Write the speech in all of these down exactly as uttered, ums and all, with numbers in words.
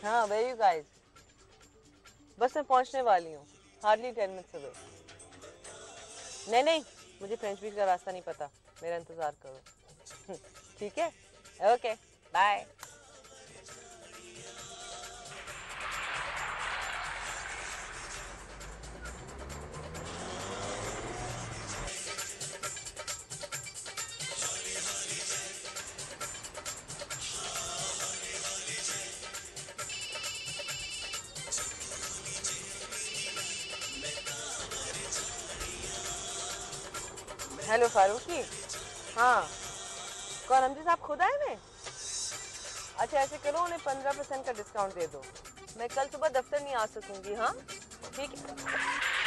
हाँ, where you guys? बस मैं पहुंचने वाली हूँ, हार्डली टेन मिनट्स अवे। नहीं नहीं, मुझे फ्रेंच बीच का रास्ता नहीं पता, मेरा इंतजार करो। ठीक है, ओके, बाय। हेलो फारूकी। हाँ, कौन हमजी साहब खुद आए हैं? अच्छा ऐसे करो, उन्हें पंद्रह परसेंट का डिस्काउंट दे दो। मैं कल सुबह दफ्तर नहीं आ सकूंगी। हाँ ठीक है।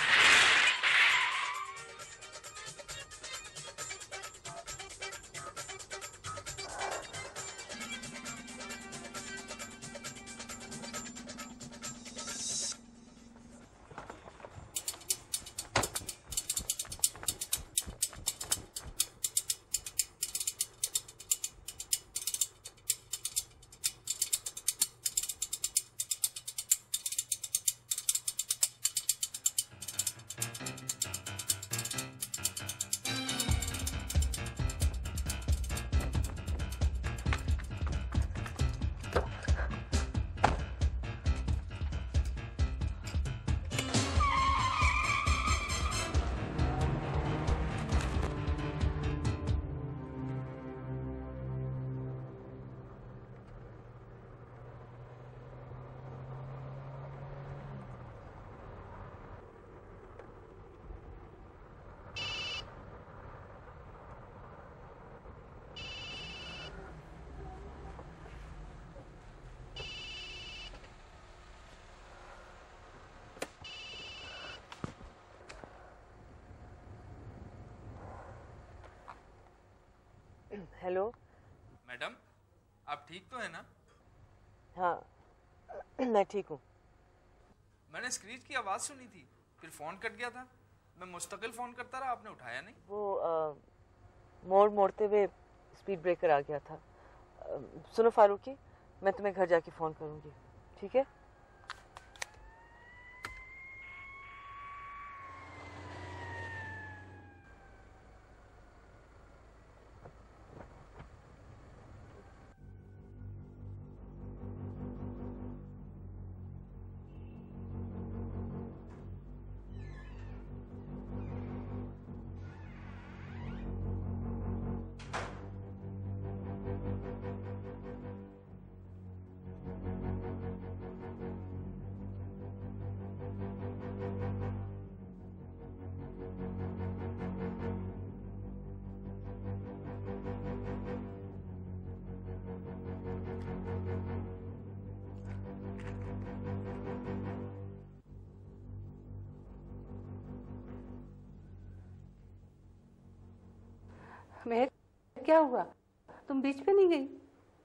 हेलो मैडम, आप ठीक तो है ना? हाँ मैं ठीक हूँ। मैंने स्क्रीच की आवाज़ सुनी थी, फिर फ़ोन कट गया था। मैं मुस्तकिल फ़ोन करता रहा, आपने उठाया नहीं। वो आ, मोड़ मोड़ते हुए स्पीड ब्रेकर आ गया था। आ, सुनो फारूकी, मैं तुम्हें घर जाके फ़ोन करूँगी, ठीक है? मेहर, क्या हुआ? तुम बीच पे नहीं गई?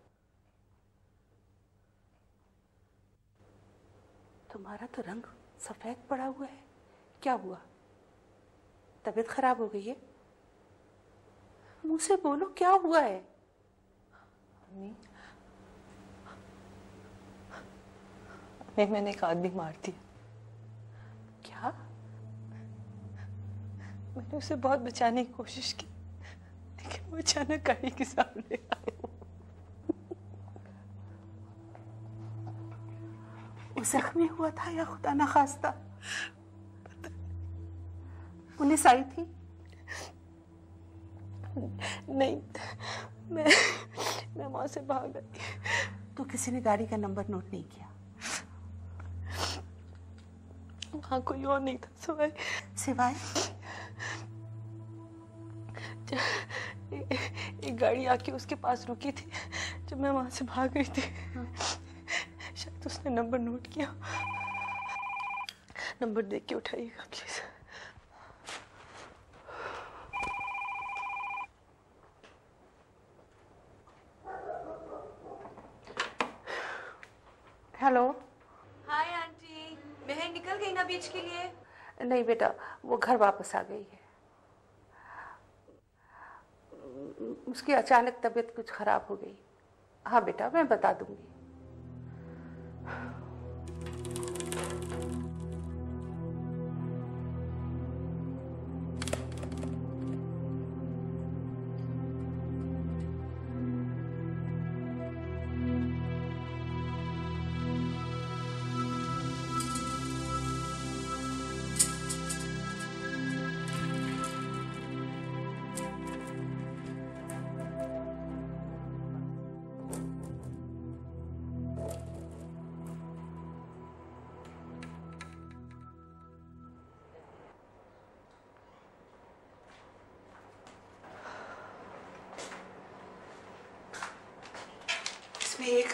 तुम्हारा तो रंग सफेद पड़ा हुआ है, क्या हुआ? तबीयत खराब हो गई है? मुझसे बोलो, क्या हुआ है? अम्मी, अम्मी मैंने एक आदमी मार दिया। क्या? मैंने उसे बहुत बचाने की कोशिश की, लेकिन वो अचानक गाड़ी के सामने आया। वो जख्मी हुआ था या खुदा ना खास्ता? पुलिस आई थी? नहीं, मैं मैं वहां से भाग गई। तो किसी ने गाड़ी का नंबर नोट नहीं किया? वहां कोई और नहीं था सिवाय सिवाय एक गाड़ी आके उसके पास रुकी थी जब मैं वहां से भाग गई थी। हाँ। शायद उसने नंबर नोट किया। नंबर देख के उठाइएगा प्लीज। हेलो। हाय आंटी, बहन निकल गई ना बीच के लिए? नहीं बेटा, वो घर वापस आ गई है। उसकी अचानक तबीयत कुछ खराब हो गई। हाँ बेटा, मैं बता दूंगी।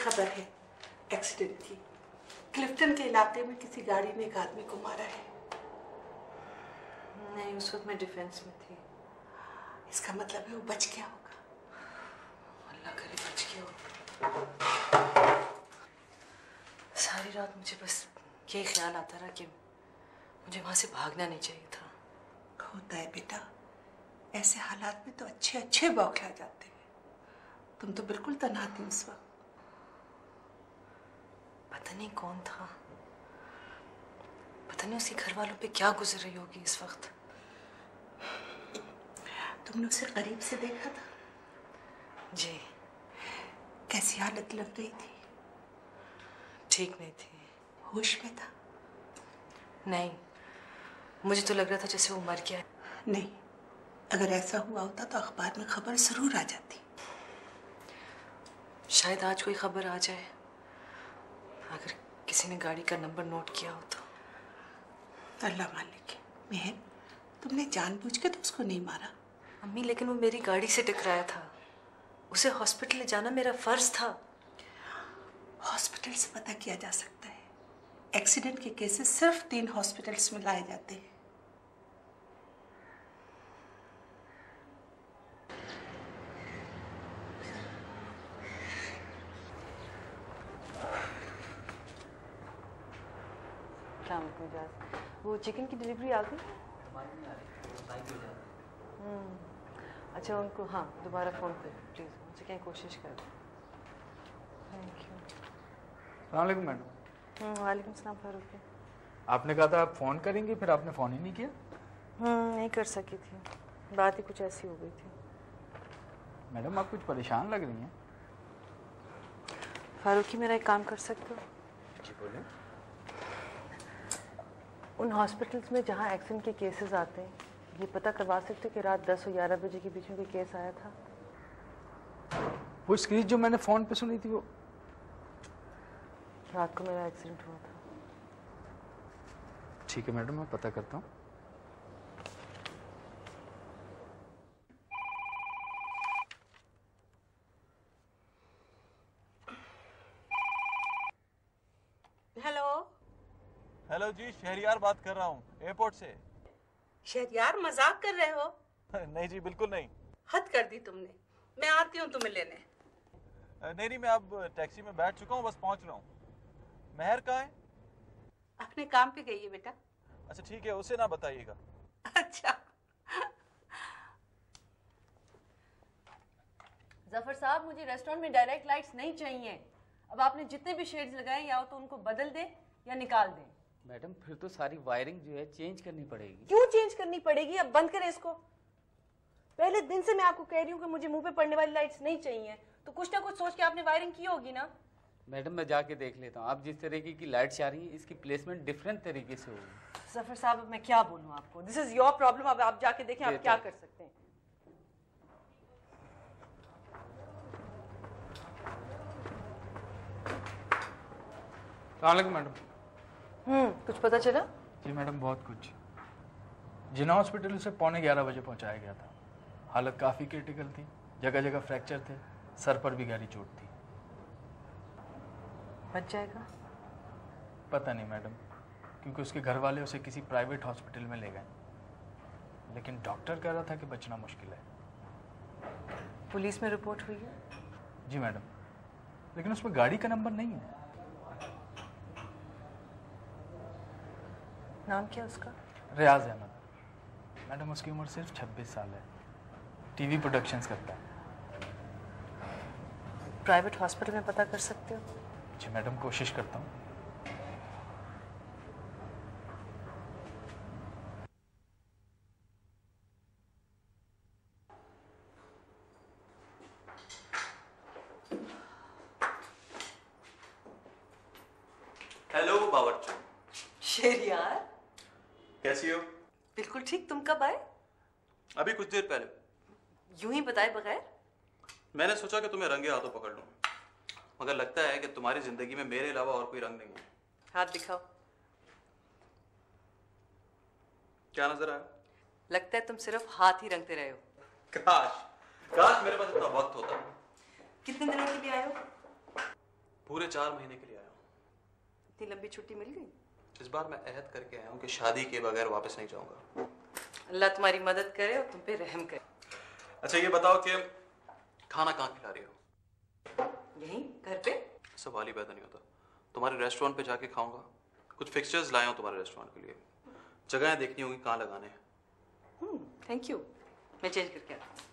खबर है एक्सीडेंट की। क्लिफ्टन के इलाके में किसी गाड़ी ने एक आदमी को मारा है। नहीं, उस वक्त मैं डिफेंस में थी। इसका मतलब है वो बच गया होगा। अल्लाह करे बच गया होगा। सारी रात मुझे बस यही ख्याल आता रहा कि मुझे वहां से भागना नहीं चाहिए था। होता है बेटा, ऐसे हालात में तो अच्छे अच्छे बौखला जाते हैं। तुम तो बिल्कुल तन्हा थी उस वक्त। पता नहीं कौन था, पता नहीं उसके घर वालों पे क्या गुजर रही होगी इस वक्त। तुमने उसे करीब से देखा था? जी। कैसी हालत लग रही थी? ठीक नहीं थी। होश में था? नहीं, मुझे तो लग रहा था जैसे वो मर गया है। नहीं, अगर ऐसा हुआ होता तो अखबार में खबर जरूर आ जाती। शायद आज कोई खबर आ जाए, अगर किसी ने गाड़ी का नंबर नोट किया हो तो। अल्लाह मालिक है। मेहर, तुमने जानबूझ के तो उसको नहीं मारा? अम्मी, लेकिन वो मेरी गाड़ी से टकराया था। उसे हॉस्पिटल ले जाना मेरा फर्ज था। हॉस्पिटल से पता किया जा सकता है। एक्सीडेंट के केसेस सिर्फ तीन हॉस्पिटल्स में लाए जाते हैं। वो चिकन की डिलीवरी आ गई? हम्म, अच्छा उनको हाँ दोबारा फ़ोन कर प्लीज़, उनसे क्या कोशिश कर। Thank you. अस्सलाम वालेकुम मैडम। वालेकुम सलाम फारूक। आपने कहा था आप फ़ोन करेंगे, फिर आपने फ़ोन ही नहीं किया। हम्म, नहीं कर सकी थी, बात ही कुछ ऐसी हो गई थी। मैडम आप कुछ परेशान लग रही हैं। फारूकी, मेरा एक काम कर सकते हो? जी बोलें। उन हॉस्पिटल्स में जहाँ एक्सीडेंट के केसेस आते हैं, ये पता करवा सकते हो कि रात दस और ग्यारह बजे के बीच में कोई केस आया था? वो स्क्रीच जो मैंने फ़ोन पे सुनी थी वो रात को मेरा एक्सीडेंट हुआ था। ठीक है मैडम, मैं पता करता हूँ। हेलो हेलो जी, शहरियार बात कर रहा हूँ एयरपोर्ट से। शहरियार, मजाक कर रहे हो? नहीं जी, बिल्कुल नहीं। हद कर दी तुमने। मैं आती हूँ तुम्हें लेने। नहीं नहीं, मैं अब टैक्सी में बैठ चुका हूँ, बस पहुँच रहा हूँ। महर कहाँ है? अपने काम पे गई है बेटा। अच्छा ठीक है, उसे ना बताइएगा। अच्छा। जफर साहब, मुझे रेस्टोरेंट में डायरेक्ट लाइट्स नहीं चाहिए। अब आपने जितने भी शेड्स लगाए या तो उनको बदल दें या निकाल दें। मैडम फिर तो सारी वायरिंग जो है चेंज करनी पड़ेगी। क्यों चेंज करनी पड़ेगी? अब बंद करें इसको। पहले दिन से मैं आपको कह रही हूँ कि मुझे मुंह पे पड़ने वाली लाइट्स नहीं चाहिए, तो कुछ ना कुछ सोच के आपने वायरिंग की होगी ना। मैडम मैं जाके देख लेता हूँ, आप जिस तरीके की लाइट्स आ रही हैं इसकी प्लेसमेंट डिफरेंट तरीके से होगी। जफर साहब, अब मैं क्या बोलूँ आपको? This is your problem. अब आप जाके देखें आप क्या कर सकते हैं। अस्सलाम मैडम। हम्म, कुछ पता चला? जी मैडम, बहुत कुछ। जिना हॉस्पिटल से पौने ग्यारह बजे पहुंचाया गया था। हालत काफ़ी क्रिटिकल थी, जगह जगह फ्रैक्चर थे, सर पर भी गहरी चोट थी। बच जाएगा? पता नहीं मैडम, क्योंकि उसके घर वाले उसे किसी प्राइवेट हॉस्पिटल में ले गए, लेकिन डॉक्टर कह रहा था कि बचना मुश्किल है। पुलिस में रिपोर्ट हुई है? जी मैडम, लेकिन उसमें गाड़ी का नंबर नहीं है। नाम क्या उसका? रियाज अहमद। मैडम उसकी उम्र सिर्फ छब्बीस साल है, टीवी प्रोडक्शंस करता है। प्राइवेट हॉस्पिटल में पता कर सकते हो? जी मैडम, कोशिश करता हूँ। हेलो बावर्ची। शहरियार, कैसी हो? बिल्कुल ठीक। तुम कब आए? अभी कुछ देर पहले। यूं ही बताए बगैर? मैंने सोचा कि तुम्हें रंगे हाथों पकड़ लूं, मगर लगता है कि तुम्हारी जिंदगी में मेरे अलावा और कोई रंग नहीं है। हाथ दिखाओ। क्या नजर आया? लगता है तुम सिर्फ हाथ ही रंगते रहे हो। काश काश मेरे पास इतना वक्त होता। कितने दिनों के लिए आए हो? पूरे चार महीने के लिए आया हूँ। इतनी लंबी छुट्टी मिल गई? इस बार मैं अहद करके आया हूँ कि शादी के बगैर वापस नहीं जाऊंगा। अल्लाह तुम्हारी मदद करे और तुम पे रहम करे। अच्छा ये बताओ कि खाना कहाँ खिला रही हो? यहीं घर पे? सवाल ही पैदा नहीं होता। तुम्हारे रेस्टोरेंट पे जाके खाऊंगा। कुछ फिक्सचर्स लाया हूँ तुम्हारे रेस्टोरेंट के लिए। जगहें देखनी होगी कहाँ लगाने हैं। Hmm, thank you. मैं चेंज करके आता हूँ।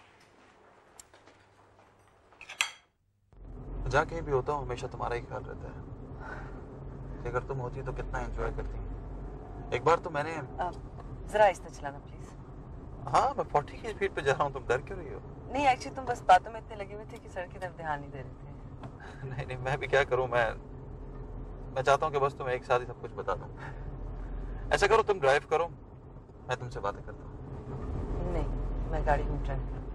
जहाँ कहीं भी होता हूँ हमेशा तुम्हारा ही ख्याल रहता है कि अगर तुम होती तो कितना एंजॉय करती। एक बार तो मैंने जरा आहिस्ता चलाना प्लीज। हाँ मैं फोर्टी की स्पीड पे जा रहा हूँ, तुम डर क्यों रही हो? नहीं एक्चुअली तुम बस बातों में इतने लगे हुए थे कि सड़क की तरफ ध्यान नहीं दे रहे थे। नहीं नहीं मैं भी क्या करूँ, मैं मैं चाहता हूँ कि बस तुम्हें एक साथ ही सब कुछ बता दूँ। ऐसा करो तुम ड्राइव करो, मैं तुमसे बातें करता हूँ। नहीं मैं गाड़ी में ड्राइव करूँ।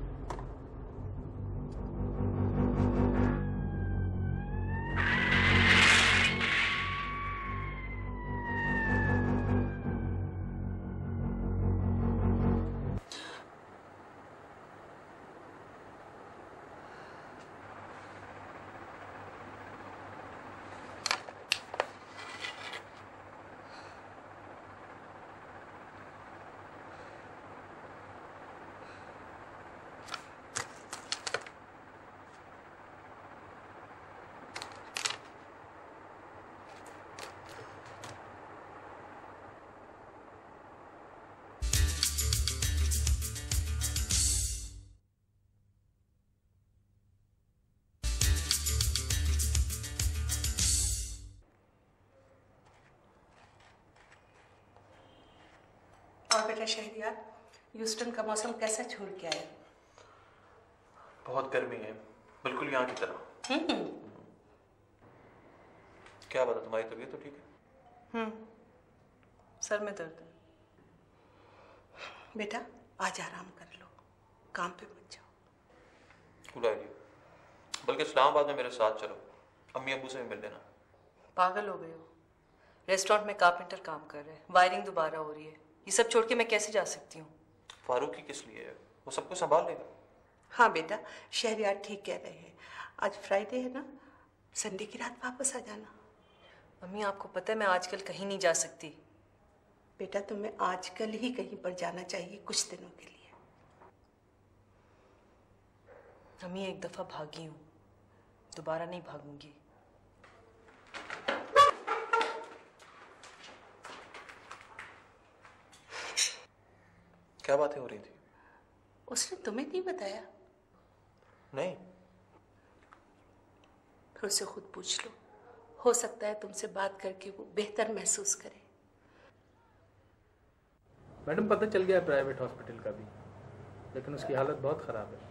और बेटा शहरियार, ह्यूस्टन का मौसम कैसा छोड़ के आया? बहुत गर्मी है, बिल्कुल यहाँ की तरह। हम्म क्या बता, तुम्हारी तबीयत तो ठीक है? हम्म, सर में दर्द है। बेटा आज आराम कर लो, काम पे मत जाओ। Good idea. बल्कि इस्लामाबाद में मेरे साथ चलो, अम्मी अब्बू से भी मिल लेना। पागल हो गए हो? रेस्टोरेंट में कारपेंटर काम कर रहे हैं, वायरिंग दोबारा हो रही है। ये सब छोड़ के मैं कैसे जा सकती हूँ? फारूकी किस लिए है, वो सब कुछ संभाल लेगा। हाँ बेटा शहरियार ठीक कह रहे हैं, आज फ्राइडे है ना, संडे की रात वापस आ जाना। मम्मी आपको पता है मैं आजकल कहीं नहीं जा सकती। बेटा तुम्हें आजकल ही कहीं पर जाना चाहिए कुछ दिनों के लिए। मम्मी एक दफा भागी हूँ, दोबारा नहीं भागूंगी। क्या बातें हो रही थी? उसने तुम्हें नहीं बताया? नहीं। फिर उससे खुद पूछ लो, हो सकता है तुमसे बात करके वो बेहतर महसूस करे। मैडम पता चल गया प्राइवेट हॉस्पिटल का भी, लेकिन उसकी हालत बहुत खराब है।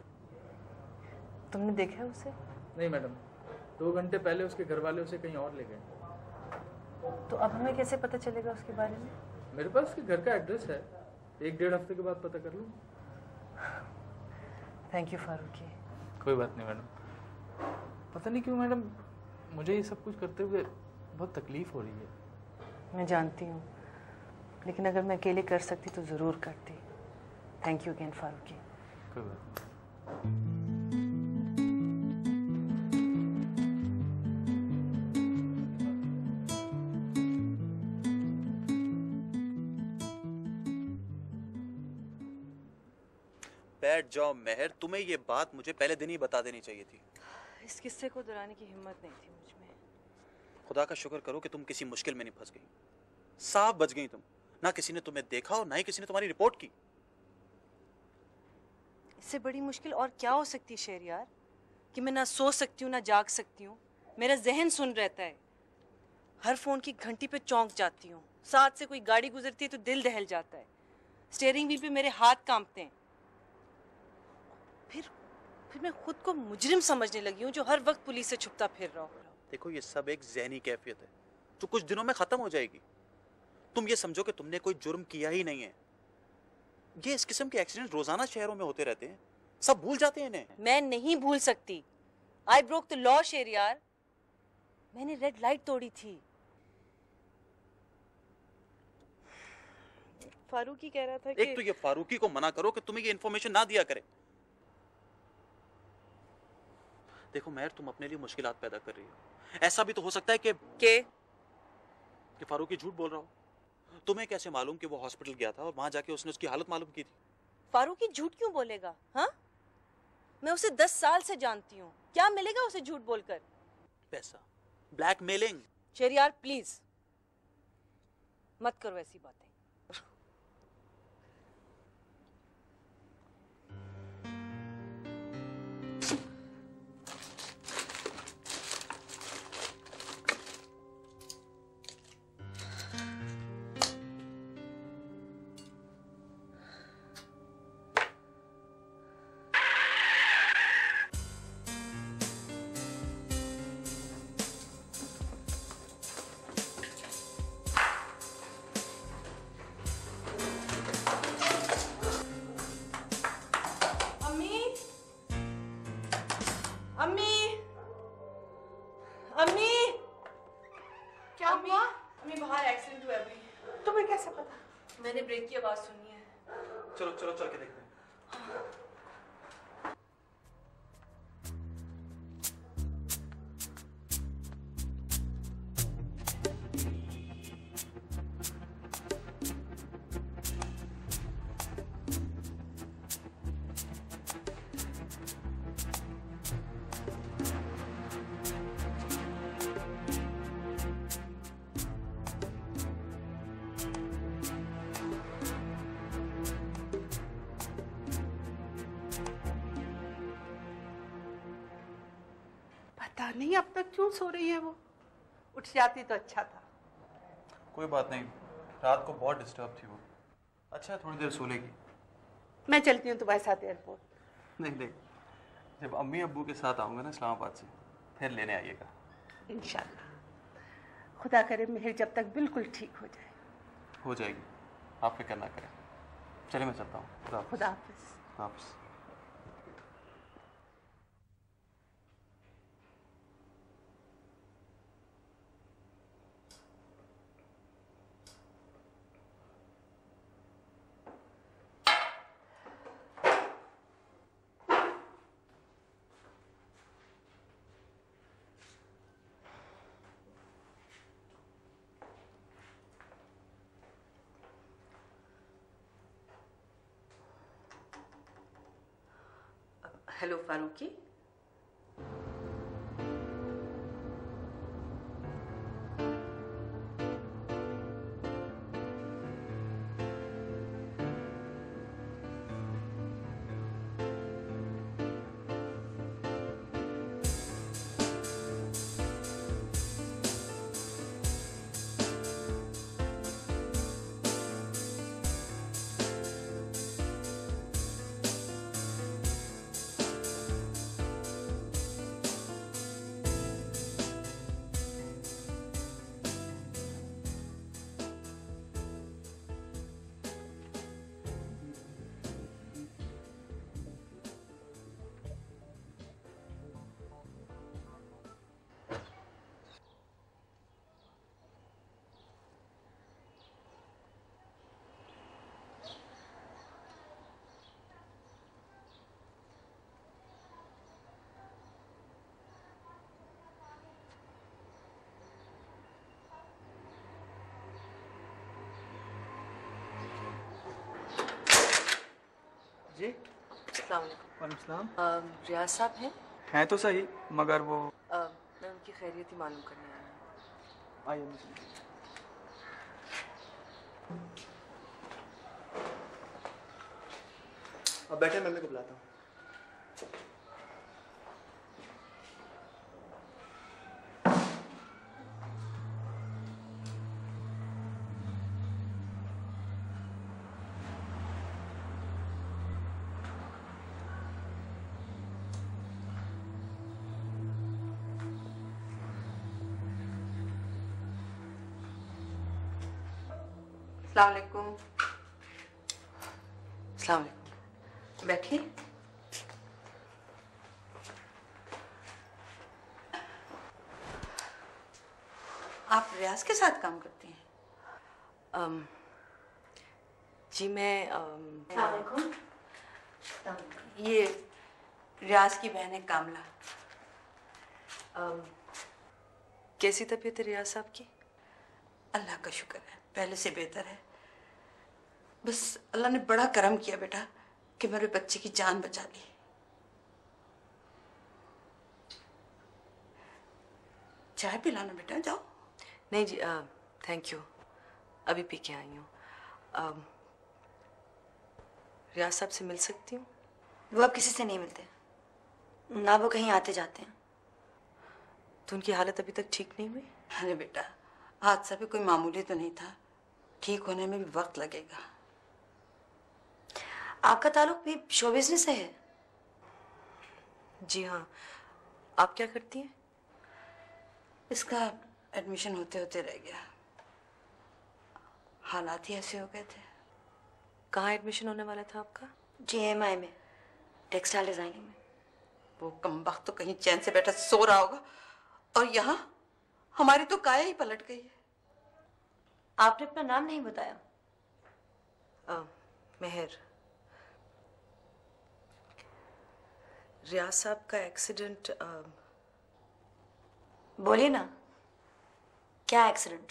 तुमने देखा है उसे? नहीं मैडम, दो घंटे पहले उसके घर वाले उसे कहीं और ले गए। तो अब हमें कैसे पता चलेगा उसके बारे में? मेरे पास उसके घर का एड्रेस है, एक डेढ़ हफ्ते के बाद पता कर लूँ। Thank you Farooqui. कोई बात नहीं मैडम। पता नहीं क्यों मैडम मुझे ये सब कुछ करते हुए बहुत तकलीफ हो रही है। मैं जानती हूँ, लेकिन अगर मैं अकेले कर सकती तो ज़रूर करती। Thank you again Farooqui. कोई बात नहीं। बैठ जाओ मेहर, तुम्हें ये बात मुझे पहले दिन ही बता देनी चाहिए थी। इस किस्से को दोहराने की हिम्मत नहीं थी मुझ में। खुदा का शुक्र करो कि तुम किसी मुश्किल में नहीं फंस गई, साफ बच गई तुम। ना किसी ने तुम्हें देखा और ना ही किसी ने तुम्हारी रिपोर्ट की। इससे बड़ी मुश्किल और क्या हो सकती है शहरियार, कि मैं ना सो सकती हूँ ना जाग सकती हूँ। मेरा जहन सुन रहता है, हर फोन की घंटी पे चौंक जाती हूँ। साथ से कोई गाड़ी गुजरती है तो दिल दहल जाता है, स्टीयरिंग व्हील पे मेरे हाथ कांपते हैं। फिर फिर मैं खुद को मुजरिम समझने लगी हूँ जो हर वक्त पुलिस से छुपता फिर रहा हूँ। देखो ये सब एक ज़हनी कैफियत है जो कुछ दिनों में खत्म हो जाएगी। तुम ये समझो कि तुमने कोई जुर्म किया ही नहीं है। ये इस किस्म के एक्सीडेंट रोजाना शहरों में होते रहते हैं, सब भूल जाते हैं इन्हें। मैं नहीं भूल सकती। I broke the law Shahryar, मैंने रेड लाइट तोड़ी थी। फारूकी कह रहा था कि एक तो ये फारूकी को मना करो कि तुम्हें ये इन्फॉर्मेशन ना दिया करे। देखो मेहर, तुम अपने लिए मुश्किलात पैदा कर रही हो। ऐसा भी तो हो सकता है कि के कि फारूकी झूठ बोल रहा हो। तुम्हें कैसे मालूम कि वो हॉस्पिटल गया था और वहां जाके उसने उसकी हालत मालूम की थी? फारूकी झूठ क्यों बोलेगा? हाँ, मैं उसे दस साल से जानती हूँ, क्या मिलेगा उसे झूठ बोलकर? पैसा, ब्लैकमेलिंग। शहरियार प्लीज मत करो ऐसी बातें। ब्रेक की आवाज सुनी है। चलो चलो चल के देखते हैं। नहीं अब तक क्यों सो रही है वो? उठ जाती तो अच्छा था। कोई बात नहीं, रात को बहुत डिस्टर्ब थी वो। अच्छा थोड़ी देर सो लेगी। मैं चलती हूँ तुम्हारे साथ एयरपोर्ट। नहीं नहीं, जब अम्मी अब्बू के साथ आऊँगा ना इस्लामाबाद से, फिर लेने आइएगा। इंशाल्लाह। खुदा करे मेहर जब तक बिल्कुल ठीक हो जाए। हो जाएगी, आप फिक्र ना करें। चलिए मैं चलता हूँ। खुदा हाफिज़। हाफिज़। हेलो फारूकी। जी अस्सलाम। रियाज साहब हैं? हैं तो सही, मगर वो आ, मैं उनकी खैरियत ही मालूम करने आया हूँ। आइए मुझे। अब बैठे, मम्मी को बुलाता हूँ। अस्सलाम वालेकुम। अस्सलाम वालेकुम। बैठिए। आप रियाज के साथ काम करती हैं? um, जी मैं um, ये रियाज की बहन है कामला। um, कैसी तबीयत है रियाज साहब की? अल्लाह का शुक्र है, पहले से बेहतर है। बस अल्लाह ने बड़ा करम किया बेटा कि मेरे बच्चे की जान बचा ली। चाय पिलाना बेटा, जाओ। नहीं जी, थैंक यू, अभी पी के आई हूँ। रियाज साहब से मिल सकती हूँ? वो अब किसी से नहीं मिलते ना, वो कहीं आते जाते हैं। तो उनकी हालत अभी तक ठीक नहीं हुई? अरे बेटा, हादसा भी कोई मामूली तो नहीं था, ठीक होने में भी वक्त लगेगा। आपका ताल्लुक भी शो बिजनेस से है? जी हाँ। आप क्या करती हैं? इसका एडमिशन होते होते रह गया, हालात ही ऐसे हो गए थे। कहाँ एडमिशन होने वाला था आपका? जी एम आई में, टेक्सटाइल डिजाइनिंग में। वो कमबख्त तो कहीं चैन से बैठा सो रहा होगा, और यहाँ हमारी तो काया ही पलट गई है। आपने अपना नाम नहीं बताया। आ, मेहर। रियाज साहब का एक्सीडेंट। बोलिए ना, क्या एक्सीडेंट?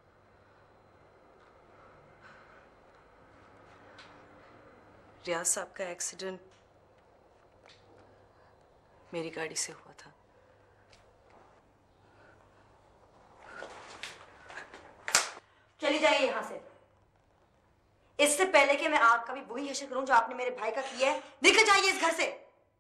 रियाज साहब का एक्सीडेंट मेरी गाड़ी से हुआ था। चली जाइए यहाँ से, इससे पहले कि मैं आपका भी वही हशर करूं जो आपने मेरे भाई का किया है। निकल जाइए इस घर से।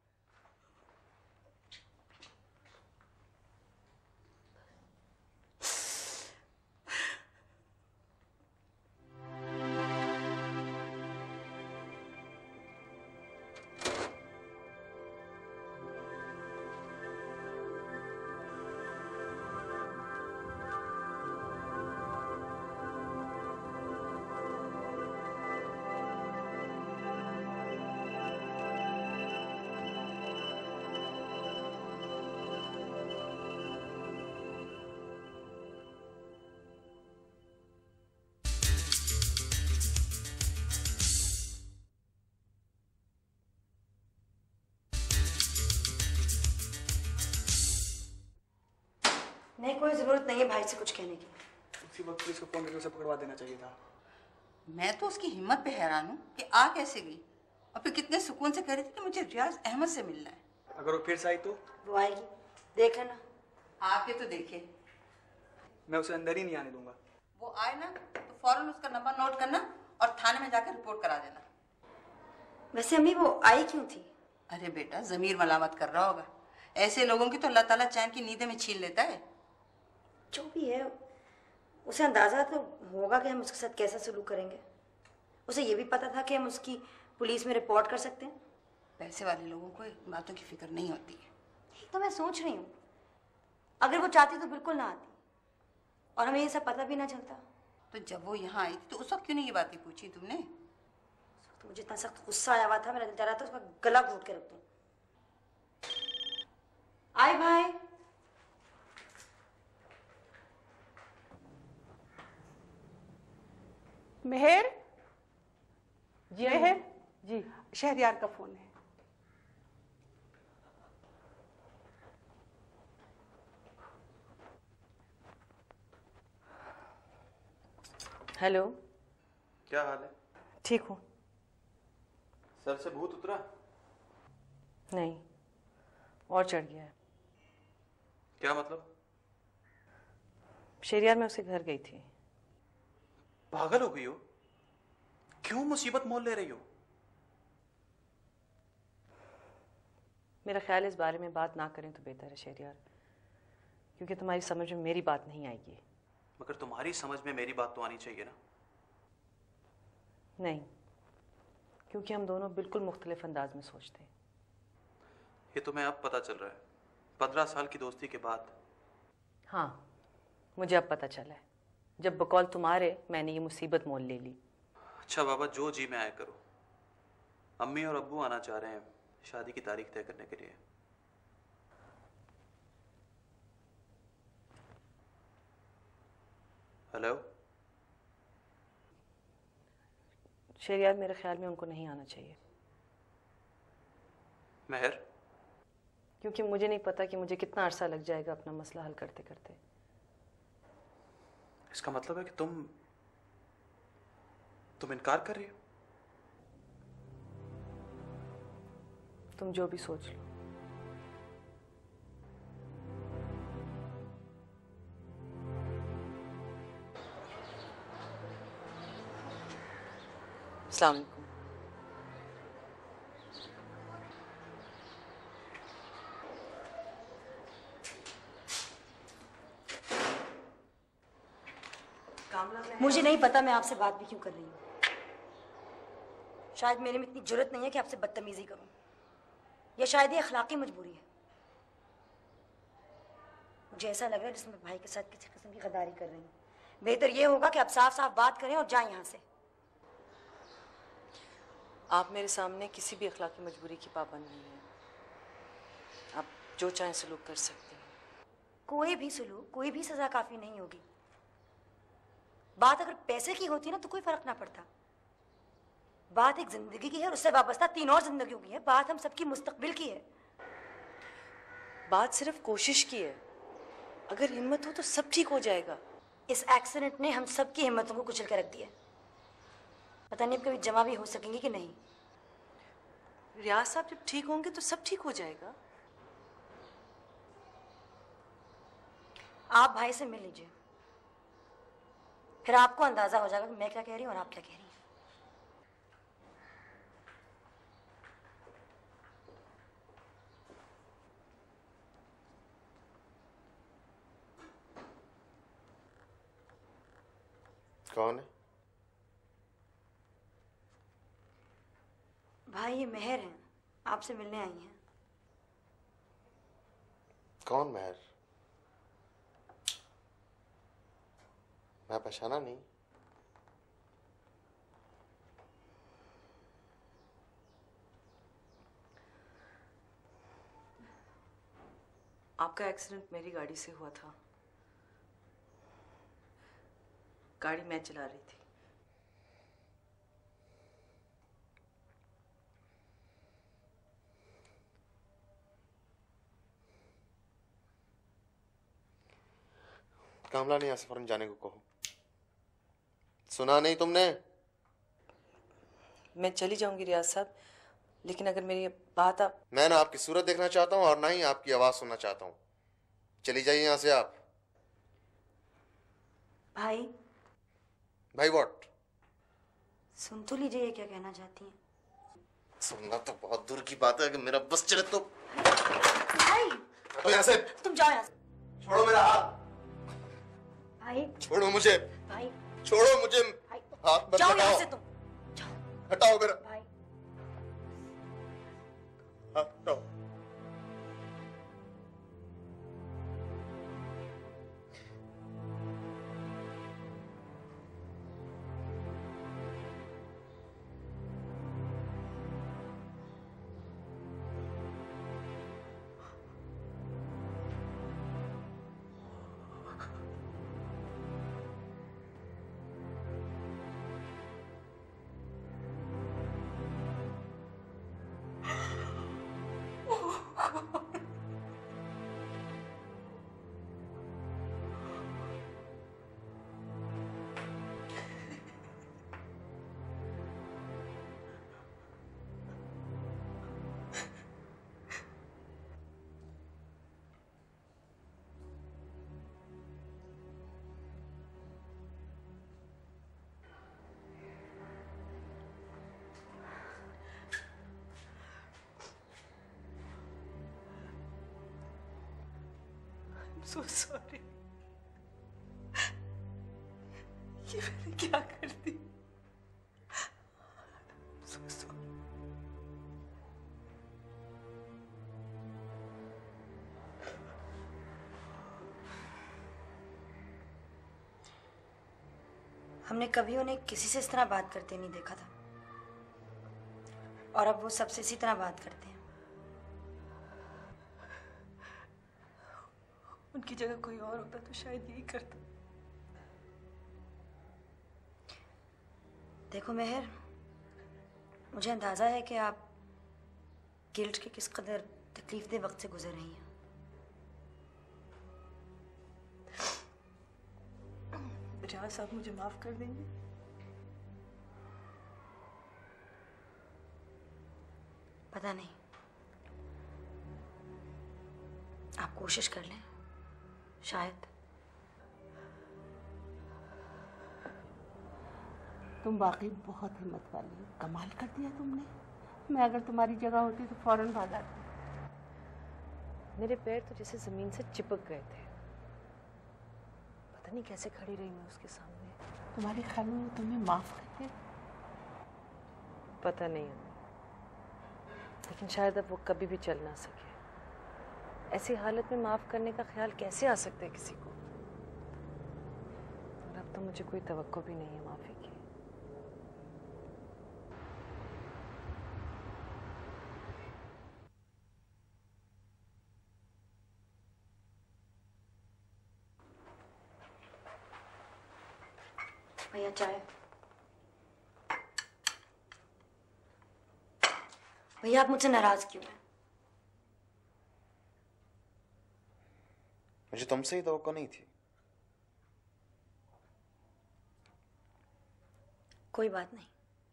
नहीं, कोई जरूरत नहीं है भाई से कुछ कहने की। उसी वक्त पुलिस को फोन करके उसे पकड़वा देना चाहिए था। मैं तो उसकी हिम्मत पे हैरान हूँ कि आ कैसे गई, और फिर कितने सुकून से कह रही थी कि मुझे रियाज अहमद से मिलना है। अगर वो फिर से आई तो? वो आएगी, देख लेना। आके तो देखे। मैं उसे अंदर ही नहीं आने दूंगा। वो आए ना तो फौरन उसका नंबर नोट करना और थाने में जाकर रिपोर्ट करा देना। वैसे अम्मी वो आई क्यों थी? अरे बेटा, जमीर मलामत कर रहा होगा। ऐसे लोगों की तो अल्लाह ताला चैन की नींदें में छीन लेता है। जो भी है, उसे अंदाजा तो होगा कि हम उसके साथ कैसा सलूक करेंगे। उसे ये भी पता था कि हम उसकी पुलिस में रिपोर्ट कर सकते हैं। पैसे वाले लोगों को इन बातों की फिक्र नहीं होती है। तो मैं सोच रही हूँ, अगर वो चाहती तो बिल्कुल ना आती और हमें ये सब पता भी ना चलता। तो जब वो यहाँ आई थी तो उस वक्त क्यों नहीं ये बातें पूछी तुमने? तो मुझे इतना सख्त गुस्सा आया हुआ था, मेरा दिल चाह रहा था उसका गला घोट के रख दूं। आए भाई। मेहर। जी मेहर जी, शहरयार का फोन है। हेलो। क्या हाल है? ठीक हूँ। सर से भूत उतरा? नहीं, और चढ़ गया है। क्या मतलब? शेरियार में उसके घर गई थी। पागल हो गई हो? क्यों मुसीबत मोल ले रही हो? मेरा ख्याल है इस बारे में बात ना करें तो बेहतर है शेरियार, क्योंकि तुम्हारी समझ में मेरी बात नहीं आएगी। मगर तुम्हारी समझ में मेरी बात तो आनी चाहिए ना। नहीं, क्योंकि हम दोनों बिल्कुल मुख्तलिफ अंदाज में सोचते हैं। ये तुम्हें अब पता चल रहा है, पंद्रह साल की दोस्ती के बाद? हाँ, मुझे अब पता चला है, जब बकौल तुम्हारे मैंने ये मुसीबत मोल ले ली। अच्छा बाबा, जो जी में आया करो। अम्मी और अब्बू आना चाह रहे हैं शादी की तारीख तय करने के लिए। हेलो। शेरियार, मेरे ख्याल में उनको नहीं आना चाहिए। मेहर। क्योंकि मुझे नहीं पता कि मुझे कितना अरसा लग जाएगा अपना मसला हल करते करते। इसका मतलब है कि तुम तुम इनकार कर रही हो? तुम जो भी सोच लो। अस्सलाम वालेकुम। मुझे नहीं पता मैं आपसे बात भी क्यों कर रही हूँ। शायद मेरे में इतनी जुर्रत नहीं है कि आपसे बदतमीजी करूं, या शायद ये अखलाकी मजबूरी है। मुझे ऐसा लग रहा है जिसमें भाई के साथ किसी किस्म की गद्दारी कर रही हूँ। बेहतर ये होगा कि आप साफ साफ बात करें और जाएं यहाँ से। आप मेरे सामने किसी भी अखलाकी मजबूरी की पाबंद नहीं है। आप जो चाहें सलूक कर सकते हैं। कोई भी सलूक, कोई भी सजा काफी नहीं होगी। बात अगर पैसे की होती ना तो कोई फर्क ना पड़ता। बात एक जिंदगी की है और उससे वाबस्ता तीन और जिंदगियों की है। बात हम सबकी मुस्तकबिल की है। बात सिर्फ कोशिश की है। अगर हिम्मत हो तो सब ठीक हो जाएगा। इस एक्सीडेंट ने हम सबकी हिम्मतों को कुचल कर रख दिया। पता नहीं अब कभी जमा भी हो सकेंगे कि नहीं। रियाज साहब जब ठीक होंगे तो सब ठीक हो जाएगा। आप भाई से मिल लीजिए, फिर आपको अंदाजा हो जाएगा कि मैं क्या कह रही हूँ और आप क्या कह रही हैं। कौन है? भाई ये मेहर हैं, आपसे मिलने आई हैं। कौन मेहर? मैं पहचाना नहीं। आपका एक्सीडेंट मेरी गाड़ी से हुआ था। गाड़ी मैं चला रही थी। कामला ने यहाँ से फौरन जाने को कहो। सुना नहीं तुमने? मैं चली जाऊंगी रियाज साहब, लेकिन अगर मेरी बात आप... मैं ना आपकी सूरत देखना चाहता हूँ और ना ही आपकी आवाज सुनना चाहता हूँ। चली जाइए यहाँ से आप। भाई भाई व्हाट? सुन तो लीजिए ये क्या कहना चाहती हैं। सुनना तो बहुत दूर की बात है कि मेरा बस चले तो। भाई तो यहाँ से तुम जाओ यहाँ से। छोड़ो मेरा हाथ। भाई छोड़ो मुझे। भाई छोड़ो मुझे। भाई हाथ मत जाओ हटाओ। यहाँ से तुम। हटाओ मेरा भाई हाथ हटाओ। so sorry. ये मैंने क्या कर दी? so sorry. हमने कभी उन्हें किसी से इस तरह बात करते नहीं देखा था, और अब वो सबसे इसी तरह बात करते हैं। उनकी जगह कोई और होता तो शायद यही करता। देखो मेहर, मुझे अंदाजा है कि आप गिल्ट के किस कदर तकलीफ दे वक्त से गुजर रही हैं। पचास आप मुझे माफ कर देंगे? पता नहीं, आप कोशिश कर लें, शायद। तुम वाकई बहुत हिम्मत वाली हो, कमाल कर दिया तुमने। मैं अगर तुम्हारी जगह होती तो फौरन भाग आती। मेरे पैर तो जैसे जमीन से चिपक गए थे। पता नहीं कैसे खड़ी रही मैं उसके सामने। तुम्हारे ख्याल में वो तुम्हें माफ कर दे? पता नहीं, लेकिन शायद अब वो कभी भी चल ना सके। ऐसी हालत में माफ करने का ख्याल कैसे आ सकता है किसी को? और अब तो मुझे कोई तवक्को भी नहीं है माफी की। भैया चाय। भैया आप मुझसे नाराज क्यों हैं? मुझे तुमसे ही तवक्को नहीं थी। कोई बात नहीं,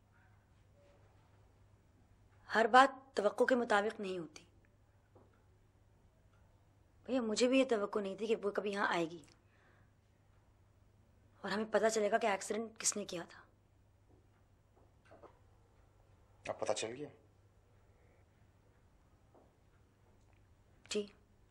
हर बात तवक्को के मुताबिक नहीं होती। भैया मुझे भी ये तवक्को नहीं थी कि वो कभी यहाँ आएगी और हमें पता चलेगा कि एक्सीडेंट किसने किया था। अब पता चल गया? जी,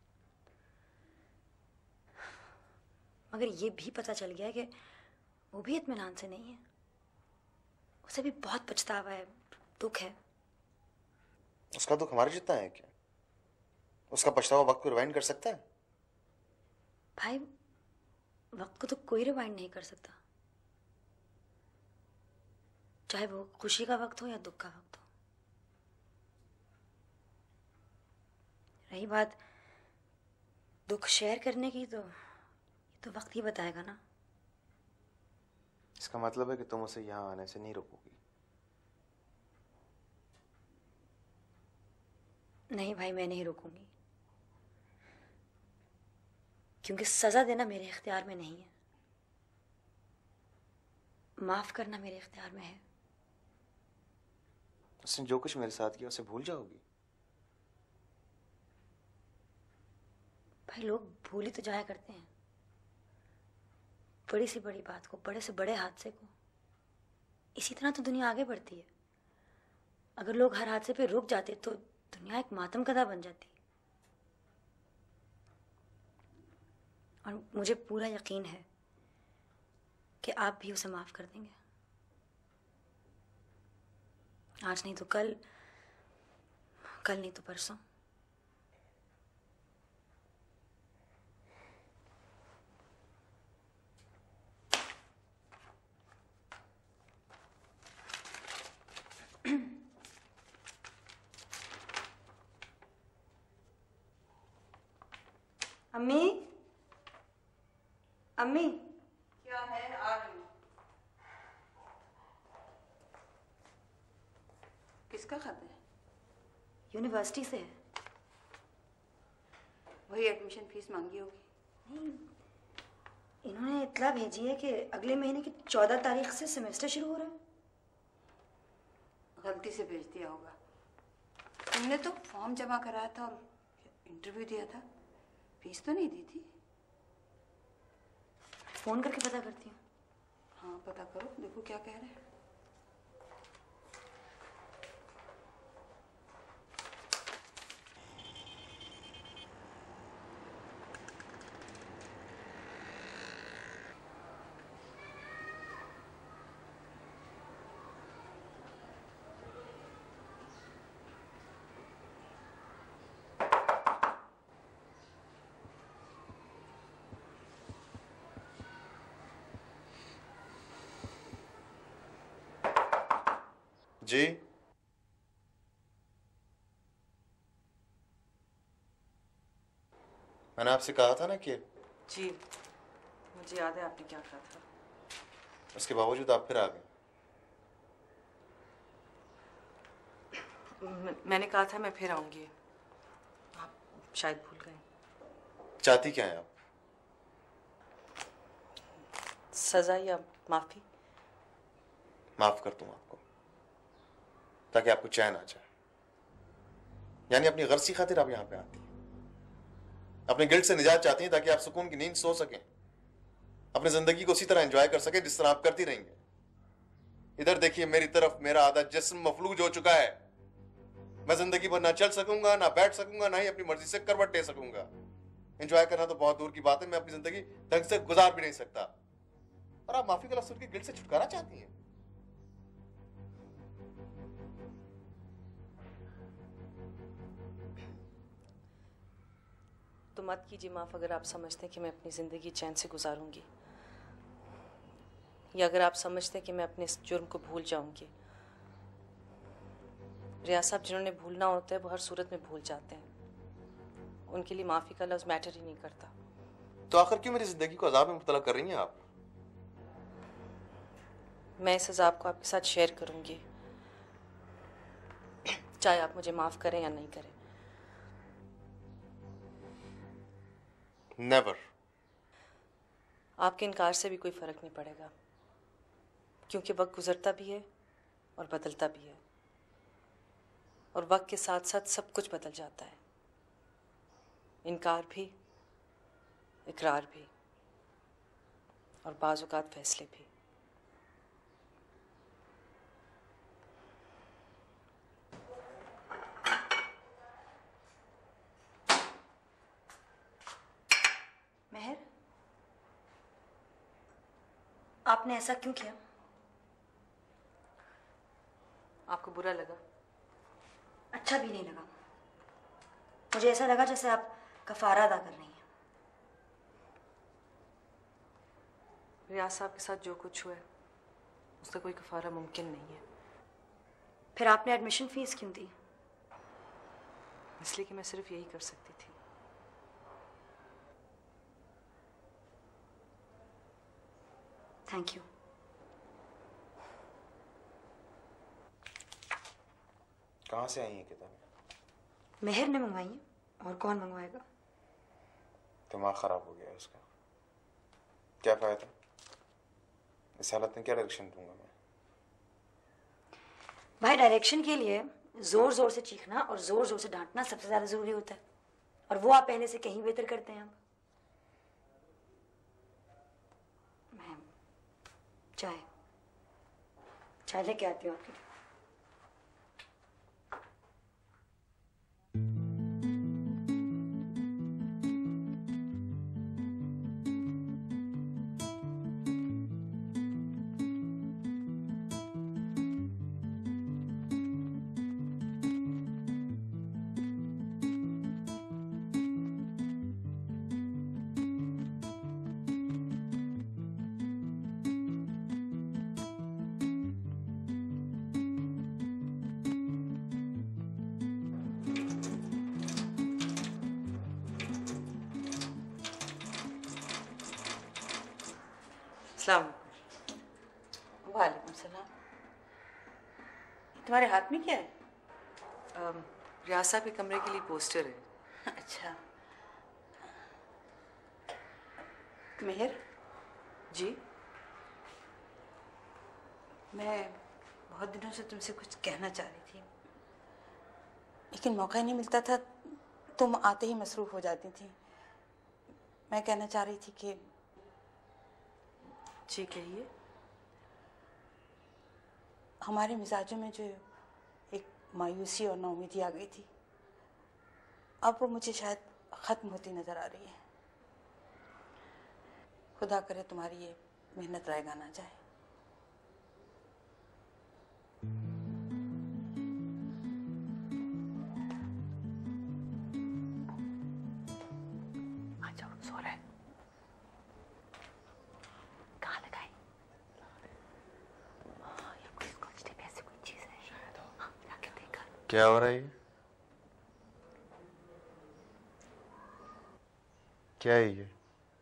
मगर ये भी पता चल गया है कि वो भी इत्मीनान से नहीं है। उसे भी बहुत पछतावा है, दुख है। उसका दुख हमारे जितना है क्या? उसका पछतावा वक्त को रिवाइंड कर सकता है? भाई वक्त को तो कोई रिवाइंड नहीं कर सकता, चाहे वो खुशी का वक्त हो या दुख का वक्त हो। रही बात दुख शेयर करने की, तो ये तो वक्त ही बताएगा ना। इसका मतलब है कि तुम उसे यहाँ आने से नहीं रोकोगी? नहीं भाई, मैं नहीं रोकूंगी, क्योंकि सजा देना मेरे इख्तियार में नहीं है, माफ करना मेरे इख्तियार में है। उसने जो कुछ मेरे साथ किया उसे भूल जाओगी? भाई लोग भूल ही तो जाया करते हैं, बड़ी सी बड़ी बात को, बड़े से बड़े हादसे को। इसी तरह तो दुनिया आगे बढ़ती है। अगर लोग हर हादसे पे रुक जाते तो दुनिया एक मातम कदा बन जाती। और मुझे पूरा यकीन है कि आप भी उसे माफ कर देंगे। आज नहीं तो कल, कल नहीं तो परसों। अम्मी, अम्मी। क्या है? आ रही हूँ। किसका खत है? यूनिवर्सिटी से है। वही एडमिशन फीस मांगी होगी। नहीं, इन्होंने इतला भेजी है कि अगले महीने की चौदह तारीख से सेमेस्टर शुरू हो रहा है। गलती से भेज दिया होगा। तुमने तो फॉर्म जमा कराया था और इंटरव्यू दिया था, फीस तो नहीं दी थी। फोन करके पता करती हूँ। हाँ पता करो, देखो क्या कह रहे हैं। जी, मैंने आपसे कहा था ना कि जी मुझे याद है आपने क्या कहा था। उसके बावजूद आप फिर आ गए। म- मैंने कहा था मैं फिर आऊंगी, आप शायद भूल गए। चाहती क्या है आप? सजा या माफी? माफ कर दूं आपको ताकि आपको चैन आ जाए। यानी अपनी गर्ज की खातिर आप यहां पे आती हैं, अपने गिल्ट से निजात चाहती हैं ताकि आप सुकून की नींद सो सकें, अपनी जिंदगी को उसी तरह एंजॉय कर सकें जिस तरह आप करती रहेंगे। इधर देखिए मेरी तरफ, मेरा आधा जिस्म मफलूज हो चुका है। मैं जिंदगी भर ना चल सकूंगा, ना बैठ सकूंगा, ना ही अपनी मर्जी से करवट दे सकूंगा। एंजॉय करना तो बहुत दूर की बात है, मैं अपनी जिंदगी ढंग से गुजार भी नहीं सकता। और आप माफी का लफ्ज सुन के गिल्ट से छुटकारा चाहती हैं। तो मत कीजिए माफ अगर आप समझते हैं कि मैं अपनी ज़िंदगी चैन से गुजारूंगी, या अगर आप समझते हैं कि मैं अपने इस जुर्म को भूल जाऊंगी। रियाज साहब, जिन्होंने भूलना होता है वो हर सूरत में भूल जाते हैं, उनके लिए माफ़ी का लफ्ज़ मैटर ही नहीं करता। तो आखिर क्यों मेरी जिंदगी को अजाब में मुब्तला कर रही हैं आप? मैं इस अजाब को आपके साथ शेयर करूंगी, चाहे आप मुझे माफ़ करें या नहीं करें। नेवर। आपके इनकार से भी कोई फ़र्क नहीं पड़ेगा, क्योंकि वक्त गुजरता भी है और बदलता भी है, और वक्त के साथ साथ सब कुछ बदल जाता है। इनकार भी, इकरार भी, और बाज़ औक़ात फैसले भी। मेहर, आपने ऐसा क्यों किया? आपको बुरा लगा? अच्छा भी नहीं लगा। मुझे ऐसा लगा जैसे आप कफारा अदा कर रही हैं। रियाज साहब के साथ जो कुछ हुआ है उसका कोई कफारा मुमकिन नहीं है। फिर आपने एडमिशन फीस क्यों दी? इसलिए कि मैं सिर्फ यही कर सकती थी। Thank you. कहाँ से आई हैं किताबें? मेहर ने मंगवाई हैं, और कौन मंगवाएगा? दिमाग खराब हो गया है उसका। क्या फायदा? इस हालत में क्या डायरेक्शन दूंगा मैं? भाई, डायरेक्शन के लिए जोर जोर से चीखना और जोर जोर से डांटना सबसे ज्यादा जरूरी होता है, और वो आप पहले से कहीं बेहतर करते हैं। आप मैं चाय चाय लेके आती हूँ आपके लिए। वालेकुम सलाम। तुम्हारे हाथ में क्या है? रियाज साहब के कमरे के लिए पोस्टर है। अच्छा। मेहर जी, मैं बहुत दिनों से तुमसे कुछ कहना चाह रही थी, लेकिन मौका नहीं मिलता था। तुम आते ही मसरूफ हो जाती थी। मैं कहना चाह रही थी कि जी कहिए। हमारे मिजाजों में जो एक मायूसी और नाउमीदी आ गई थी, अब वो मुझे शायद ख़त्म होती नज़र आ रही है। खुदा करे तुम्हारी ये मेहनत रायगा ना जाए। आ जाओ, सो रहा है। कहाँ लगाए? ये कोई स्कॉच टेप ऐसी कोई चीज़ है? हाँ, जाके देखा। क्या हो रहा है? क्या है ये?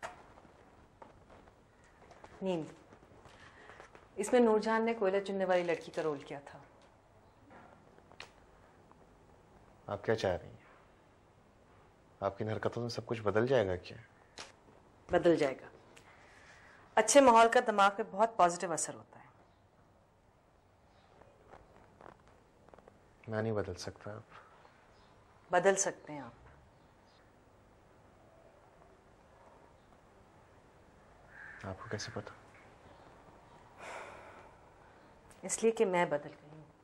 नींद। इसमें नूरजान ने कोयला चुनने वाली लड़की का रोल किया था। आप क्या चाह रही हैं? आपकी इन हरकतों से सब कुछ बदल जाएगा क्या? बदल जाएगा। अच्छे माहौल का दिमाग पे बहुत पॉजिटिव असर होता है। मैं नहीं बदल सकता। आप बदल सकते हैं आप। आपको कैसे पता? इसलिए कि मैं बदल गई हूँ।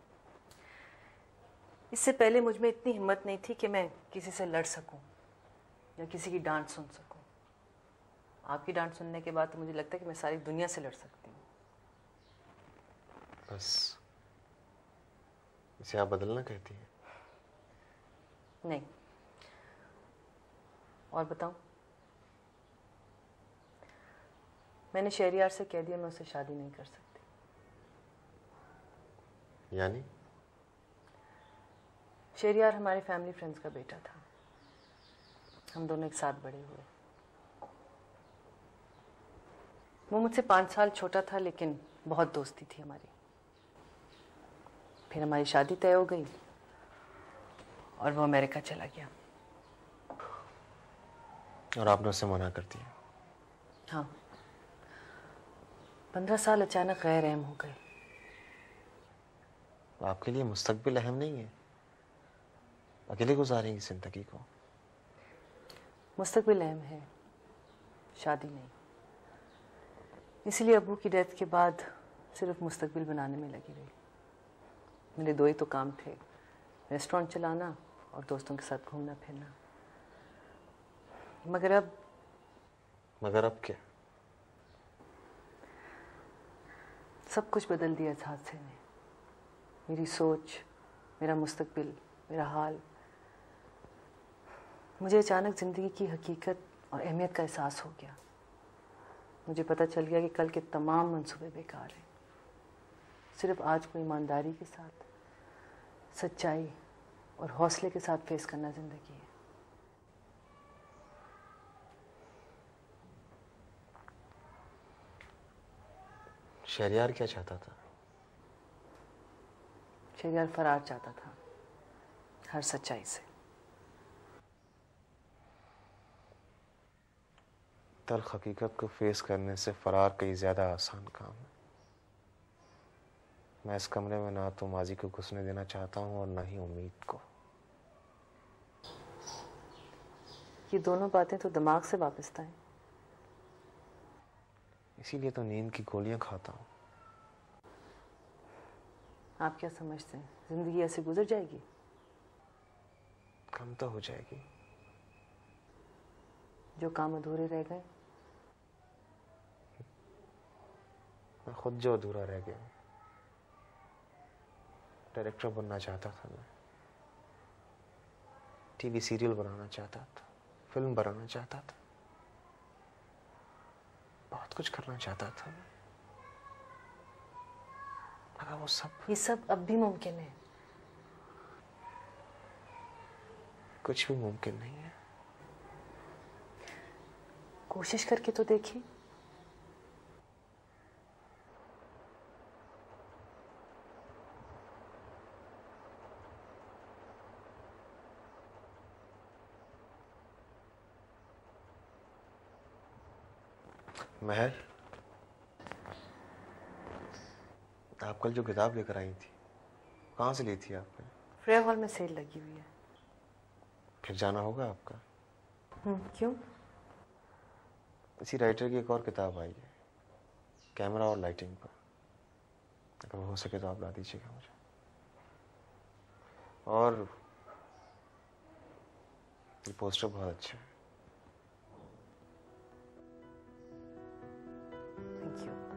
इससे पहले मुझ में इतनी हिम्मत नहीं थी कि मैं किसी से लड़ सकूं या किसी की डांट सुन सकूं। आपकी डांट सुनने के बाद तो मुझे लगता है कि मैं सारी दुनिया से लड़ सकती हूँ। बस इसे आप बदलना कहती हैं? नहीं। और बताऊं? मैंने शहरियार से कह दिया मैं उससे शादी नहीं कर सकती। यानी? शहरियार हमारे फैमिली फ्रेंड्स का बेटा था। हम दोनों एक साथ बड़े हुए। वो मुझसे पाँच साल छोटा था, लेकिन बहुत दोस्ती थी हमारी। फिर हमारी शादी तय हो गई और वो अमेरिका चला गया। और आपने उससे मना कर दिया? हाँ। पंद्रह साल अचानक गैर अहम हो गए। आपके लिए मुस्तकबिल अहम नहीं है? अकेले गुजारेंगी जिंदगी को? मुस्तकबिल अहम है, शादी नहीं। इसलिए अबू की डेथ के बाद सिर्फ मुस्तकबिल बनाने में लगी रही। मेरे दो ही तो काम थे, रेस्टोरेंट चलाना और दोस्तों के साथ घूमना फिरना। मगर अब मगर अब क्या? सब कुछ बदल दिया इस हादसे ने। मेरी सोच, मेरा मुस्तकबिल, मेरा हाल। मुझे अचानक जिंदगी की हकीकत और अहमियत का एहसास हो गया। मुझे पता चल गया कि कल के तमाम मंसूबे बेकार हैं। सिर्फ आज को ईमानदारी के साथ, सच्चाई और हौसले के साथ फेस करना जिंदगी है। शहरियार क्या चाहता था? शहरियार फरार चाहता था हर सच्चाई से। तल्ख हकीकत को फेस करने से फरार कई ज्यादा आसान काम है। मैं इस कमरे में ना तो माजी को घुसने देना चाहता हूं और ना ही उम्मीद को। ये दोनों बातें तो दिमाग से वापस हैं। इसीलिए तो नींद की गोलियां खाता हूं। आप क्या समझते हैं, जिंदगी ऐसे गुजर जाएगी? कम तो हो जाएगी। जो काम अधूरे रह गए? मैं खुद जो अधूरा रह गया। डायरेक्टर बनना चाहता था मैं, टीवी सीरियल बनाना चाहता था, फिल्म बनाना चाहता था, बहुत कुछ करना चाहता था मैं। मगर वो सब ये सब अब भी मुमकिन है। कुछ भी मुमकिन नहीं है। कोशिश करके तो देखिए। महर, आप कल जो किताब लेकर आई थी, कहाँ से ली थी आपने? फ्रेयर हॉल में सेल लगी हुई है। फिर जाना होगा आपका। हम्म, क्यों? इसी राइटर की एक और किताब आई है, कैमरा और लाइटिंग पर। अगर हो सके तो आप ला दीजिएगा मुझे। और ये पोस्टर बहुत अच्छा है। Thank you.